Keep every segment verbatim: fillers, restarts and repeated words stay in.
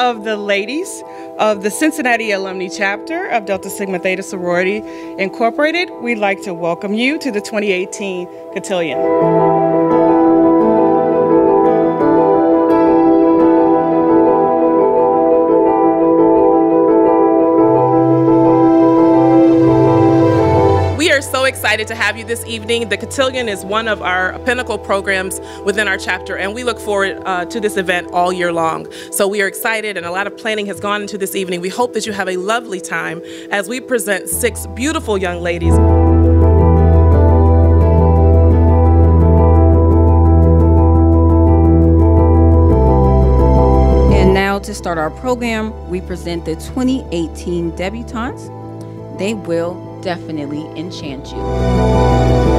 of the ladies of the Cincinnati Alumni Chapter of Delta Sigma Theta Sorority Incorporated, we'd like to welcome you to the twenty eighteen Cotillion. We are so excited to have you this evening. The Cotillion is one of our pinnacle programs within our chapter, and we look forward uh, to this event all year long. So we are excited, and a lot of planning has gone into this evening. We hope that you have a lovely time as we present six beautiful young ladies. And now to start our program, we present the twenty eighteen debutantes. They will definitely enchant you.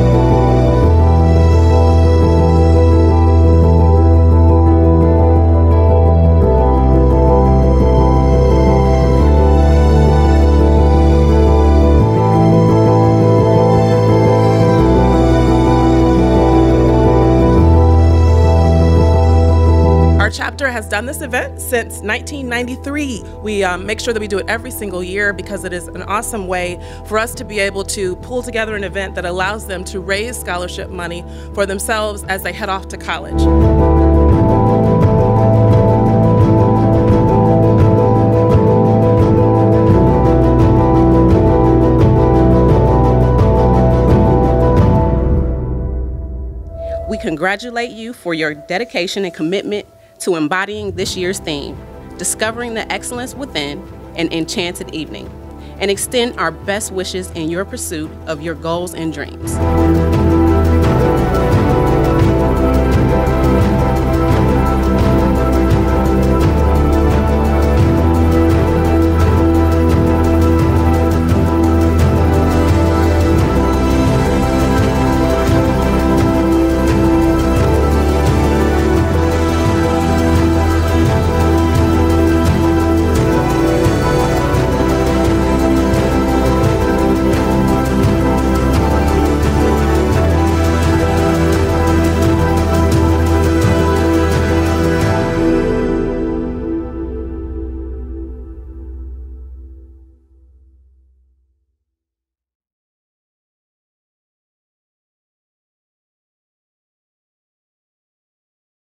Our chapter has done this event since nineteen ninety-three. We um, make sure that we do it every single year because it is an awesome way for us to be able to pull together an event that allows them to raise scholarship money for themselves as they head off to college. We congratulate you for your dedication and commitment to embodying this year's theme, discovering the excellence within an enchanted evening, and extend our best wishes in your pursuit of your goals and dreams.